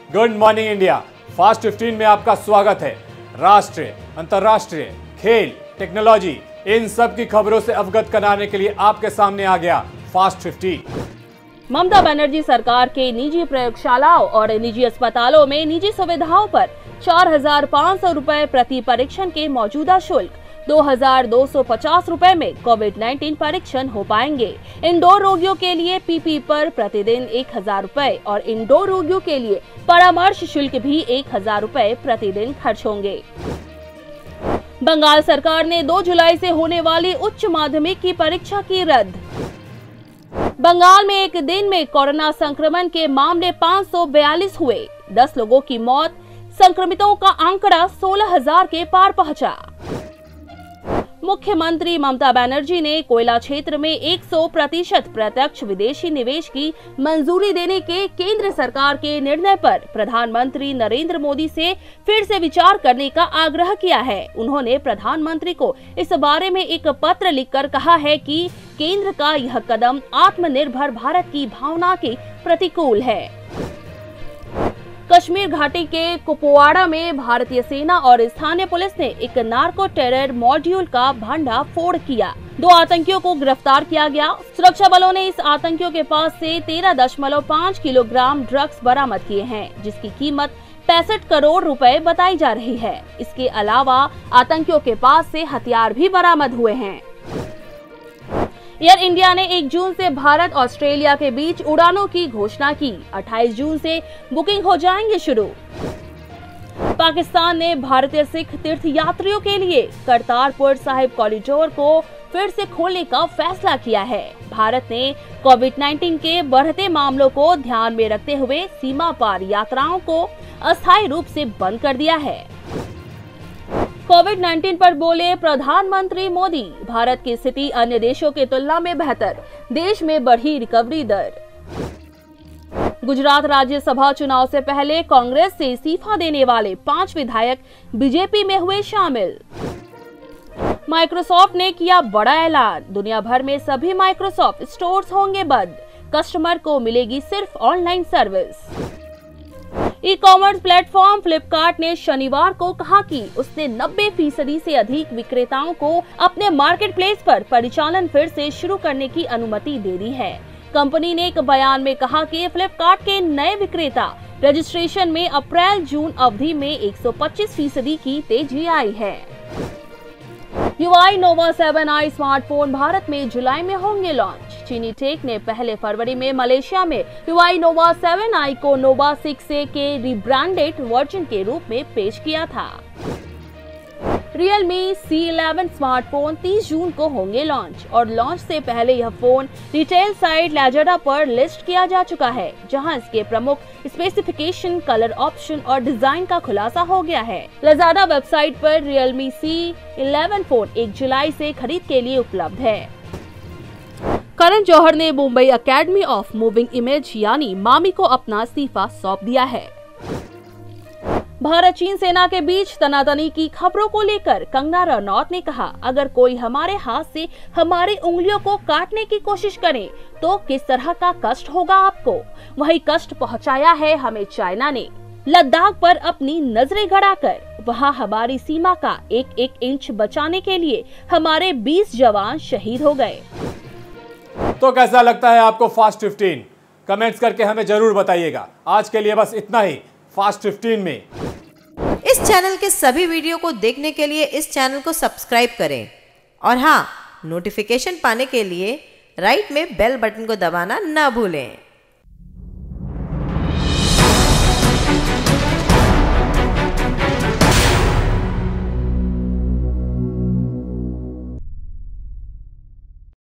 Good morning India. Fast 15 में आपका स्वागत है। राष्ट्रीय, अंतर्राष्ट्रीय, खेल, टेक्नोलॉजी, इन सब की खबरों से अवगत कराने के लिए आपके सामने आ गया फास्ट 15। ममता बनर्जी सरकार के निजी प्रयोगशालाओं और निजी अस्पतालों में निजी सुविधाओं पर 4,500 रुपए प्रति परीक्षण के मौजूदा शुल्क 2,250 रुपए में कोविड-19 परीक्षण हो पाएंगे। इंडोर रोगियों के लिए पीपी पर प्रतिदिन 1,000 रुपए और इंडोर रोगियों के लिए परामर्श शुल्क भी 1,000 रुपए प्रतिदिन खर्च होंगे। बंगाल सरकार ने 2 जुलाई से होने वाली उच्च माध्यमिक की परीक्षा की रद्द। बंगाल में एक दिन में कोरोना संक्रमण के मामले 542 हुए। 10 लोगों की मौत, संक्रमितों का आंकड़ा 16,000 के पार पहुंचा। मुख्यमंत्री ममता बनर्जी ने कोयला क्षेत्र में 100% प्रत्यक्ष विदेशी निवेश की मंजूरी देने के केंद्र सरकार के निर्णय पर प्रधानमंत्री नरेंद्र मोदी से फिर से विचार करने का आग्रह किया है। उन्होंने प्रधानमंत्री को इस बारे में एक पत्र लिखकर कहा है कि केंद्र का यह कदम आत्मनिर्भर भारत की भावना के प्रतिकूल है। कश्मीर घाटी के कुपवाड़ा में भारतीय सेना और स्थानीय पुलिस ने एक नार्को टेरर मॉड्यूल का भंडाफोड़ किया। 2 आतंकियों को गिरफ्तार किया गया। सुरक्षा बलों ने इस आतंकियों के पास से 13.5 किलोग्राम ड्रग्स बरामद किए हैं, जिसकी कीमत 65 करोड़ रुपए बताई जा रही है। इसके अलावा आतंकियों के पास से हथियार भी बरामद हुए हैं। एयर इंडिया ने 1 जून से भारत ऑस्ट्रेलिया के बीच उड़ानों की घोषणा की। 28 जून से बुकिंग हो जाएंगे शुरू। पाकिस्तान ने भारतीय सिख तीर्थ यात्रियों के लिए करतारपुर साहिब कॉरिडोर को फिर से खोलने का फैसला किया है। भारत ने कोविड-19 के बढ़ते मामलों को ध्यान में रखते हुए सीमा पार यात्राओं को अस्थायी रूप से बंद कर दिया है। कोविड-19 पर बोले प्रधानमंत्री मोदी, भारत की स्थिति अन्य देशों की तुलना में बेहतर, देश में बढ़ी रिकवरी दर। गुजरात राज्यसभा चुनाव से पहले कांग्रेस से इस्तीफा देने वाले 5 विधायक बीजेपी में हुए शामिल। माइक्रोसॉफ्ट ने किया बड़ा ऐलान, दुनिया भर में सभी माइक्रोसॉफ्ट स्टोर्स होंगे बंद, कस्टमर को मिलेगी सिर्फ online service. E commerce platform Flipkart ने शनिवार को कहा कि उसने 90% से अधिक विक्रेताओं को अपने मार्केट प्लेस पर परिचालन फिर से शुरू करने की अनुमति दे दी है। कंपनी ने एक बयान में कहा कि फ्लिपकार्ट के नए विक्रेता रजिस्ट्रेशन में अप्रैल-जून अवधि में 125% की तेजी आई है। Huawei Nova 7i smartphone Bharat में जुलाई में होंगे लॉन्च। चीनी टेक ने पहले फरवरी में मलेशिया में Huawei Nova 7i को Nova 6a के रिब्रांडेड वर्जन के रूप में पेश किया था। Realme C11 स्मार्टफोन 30 जून को होंगे लॉन्च और लॉन्च से पहले यह फोन रिटेल साइट Lazada पर लिस्ट किया जा चुका है, जहां इसके प्रमुख स्पेसिफिकेशन, कलर ऑप्शन और डिजाइन का खुलासा हो गया है। Lazada वेबसाइट पर Realme C11 फोन 1 जुलाई से खरीद के लिए उपलब्ध है। करण जौहर ने Mumbai academy of moving image यानी मामी को अपना इस्तीफा सौंप दिया है। भारत चीन सेना के बीच तनातनी की खबरों को लेकर कंगना रनौत ने कहा, अगर कोई हमारे हाथ से हमारी उंगलियों को काटने की कोशिश करे तो किस तरह का कष्ट होगा आपको। वही कष्ट पहुंचाया है हमें चाइना ने। लद्दाख पर अपनी नजरें गड़ाकर वहां हमारी सीमा का एक इंच बचाने के लिए हमारे 20 जवान शहीद हो गए। तो कैसा लगता है आपको फास्ट 15? कमेंट्स करके हमें जरूर बताइएगा। आज के लिए बस इतना ही फास्ट 15 में। इस चैनल के सभी वीडियो को देखने के लिए इस चैनल को सब्सक्राइब करें और हाँ, नोटिफिकेशन पाने के लिए राइट में बेल बटन को दबाना ना भूलें।